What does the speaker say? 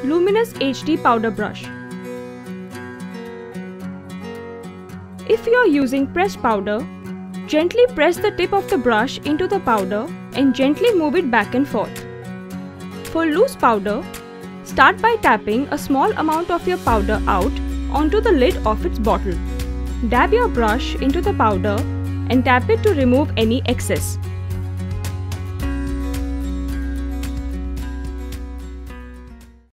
Luminous HD powder brush. If you are using pressed powder, gently press the tip of the brush into the powder and gently move it back and forth. For loose powder, start by tapping a small amount of your powder out onto the lid of its bottle. Dab your brush into the powder and tap it to remove any excess.